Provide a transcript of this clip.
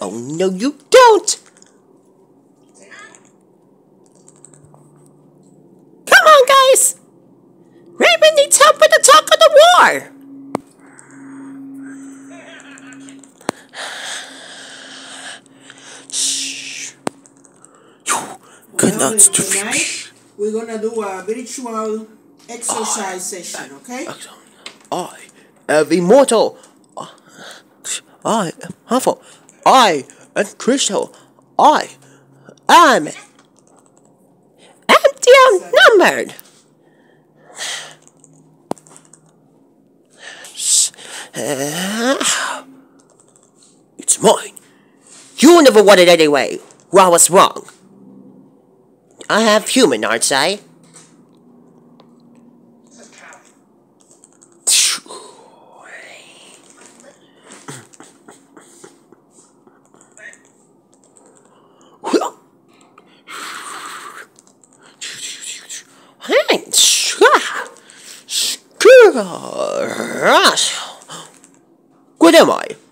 Oh, no, you don't! Come on, guys! Raven needs help with the talk of the war! Shh. Good night. Tonight, we're gonna do a virtual exercise session, okay? I am immortal. I am harmful. I am crystal. I am empty outnumbered. It's mine. You never wanted it anyway. Well, I was wrong. I have human, aren't I? What am I?